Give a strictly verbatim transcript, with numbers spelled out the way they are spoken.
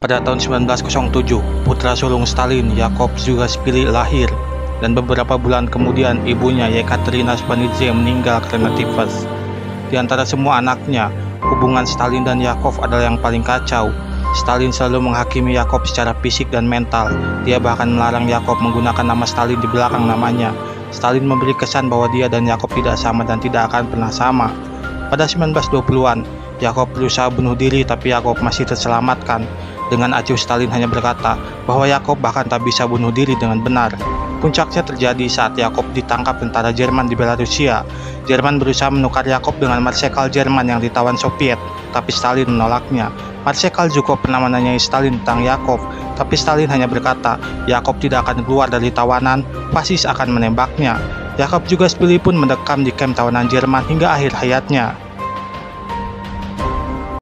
Pada tahun sembilan belas nol tujuh, putra sulung Stalin, Yakov Zhugaspili lahir, dan beberapa bulan kemudian ibunya Yekaterina Svanidze meninggal karena tifus. Di antara semua anaknya, hubungan Stalin dan Yakov adalah yang paling kacau. Stalin selalu menghakimi Yakov secara fisik dan mental. Dia bahkan melarang Yakov menggunakan nama Stalin di belakang namanya. Stalin memberi kesan bahwa dia dan Yakov tidak sama dan tidak akan pernah sama. Pada sembilan belas dua puluhan, Yakov berusaha bunuh diri tapi Yakov masih terselamatkan. Dengan acuh Stalin hanya berkata bahwa Yakov bahkan tak bisa bunuh diri dengan benar. Puncaknya terjadi saat Yakov ditangkap tentara Jerman di Belarusia. Jerman berusaha menukar Yakov dengan marsekal Jerman yang ditawan Soviet, tapi Stalin menolaknya. Marsekal juga pernah menanyai Stalin tentang Yakov, tapi Stalin hanya berkata, Yakov tidak akan keluar dari tawanan, fasis akan menembaknya. Yakov Zhugaspili pun mendekam di kamp tawanan Jerman hingga akhir hayatnya.